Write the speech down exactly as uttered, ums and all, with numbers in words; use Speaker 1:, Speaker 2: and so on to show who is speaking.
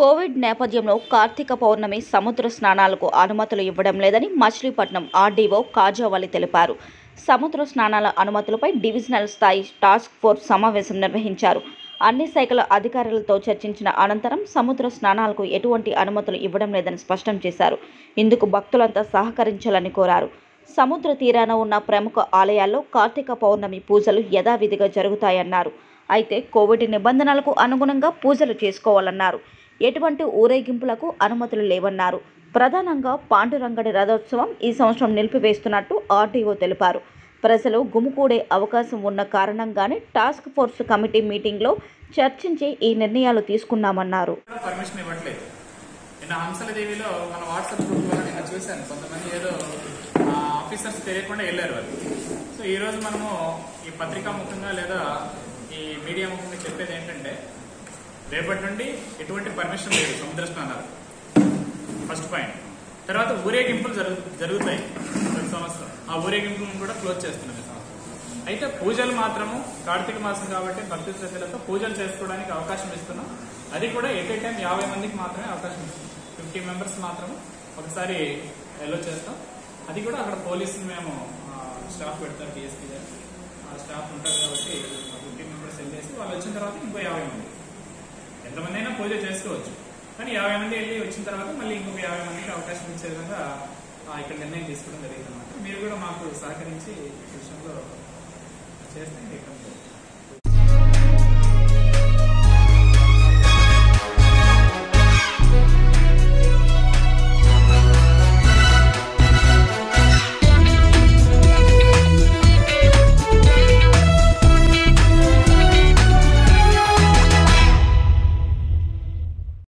Speaker 1: Covid నేపథ్యంలో కార్తీక పౌర్ణమి సముద్ర స్నానాలకు అనుమతులు ఇవ్వడం లేదని మచిలీపట్నం ఆర్డీఓ కాజావలి తెలిపారు. సముద్ర స్నానాల అనుమతులపై డివిజనల్ స్థాయి టాస్క్ ఫోర్స్ సమావేశం నిర్వహించారు. అన్ని శాఖల అధికారులతో చర్చించిన అనంతరం సముద్ర స్నానాలకు ఎటువంటి అనుమతులు ఇవ్వడం లేదని స్పష్టం చేశారు. ఇందుకు భక్తులంతా సహకరించాలని కోరారు. సముద్ర తీరాన ఉన్న ప్రముఖ ఆలయాల్లో కార్తీక పౌర్ణమి పూజలు యథావిధిగా జరుగుతాయన్నారు. అయితే కోవిడ్ నిబంధనలకు అనుగుణంగా పూజలు చేసుకోవాలన్నారు. ఎటువంటి ఊరేగింపులకు అనుమతులు లేవన్నారు. ప్రధానంగా పాండురంగడి రథోత్సవం ఈ సంవత్సరం నిలిపివేస్తున్నట్టు ఆర్డీఓ తెలిపారు. ప్రజలు గుమికూడే అవకాశం ఉన్న కారణంగానే టాస్క్ ఫోర్స్ కమిటీ మీటింగ్లో చర్చించి ఈ నిర్ణయాలు తీసుకున్నామన్నారు.
Speaker 2: పర్మిషన్ ఇవ్వట్లేదు. నిన్న హంసలదేవిలో మన వాట్సాప్ గ్రూప్ లో నిన్న చూశాను, కొంతమంది ఏదో ఆఫీసర్స్ తెలియకుండా వెళ్ళారు వాళ్ళు. సో ఈ రోజు మనము ఈ పత్రికా ముఖంగా లేదా ఈ మీడియా ముఖంగా చెప్పేది ఏంటంటే, రేపటి నుండి ఎటువంటి పర్మిషన్ లేదు సముద్ర స్నానాలు. First point. తర్వాత ఊరేగింపులు జరుగు జరుగుతాయి ప్రతి సంవత్సరం. ఆ ఊరేగింపులను కూడా క్లోజ్ చేస్తున్నాం ఈ సంవత్సరం. అయితే పూజలు మాత్రము కార్తీక మాసం కాబట్టి భక్తి శ్రద్ధలతో పూజలు చేసుకోవడానికి అవకాశం ఇస్తున్నాం. అది కూడా ఎట్ ఏ టైం యాభై మందికి మాత్రమే అవకాశం ఇస్తున్నాం. ఫిఫ్టీ మెంబర్స్ మాత్రం ఒకసారి ఎలో చేస్తాం. అది కూడా అక్కడ పోలీసులు మేము స్టాఫ్ పెడతారు, టీఎస్పీ గారు ఆ స్టాఫ్ ఉంటారు కాబట్టి ఫిఫ్టీ మెంబర్స్ వెళ్ళేసి వాళ్ళు వచ్చిన తర్వాత ఇంకో యాభై మంది ఎంతమంది అయినా పూజ చేసుకోవచ్చు. కానీ యాభై మంది వెళ్ళి వచ్చిన తర్వాత మళ్ళీ ఇంకొక యాభై మందికి అవకాశం ఇచ్చే విధంగా ఇక్కడ నిర్ణయం తీసుకోవడం జరిగింది అన్నమాట. మీరు కూడా మాకు సహకరించి ఈ విషయంలో చేస్తే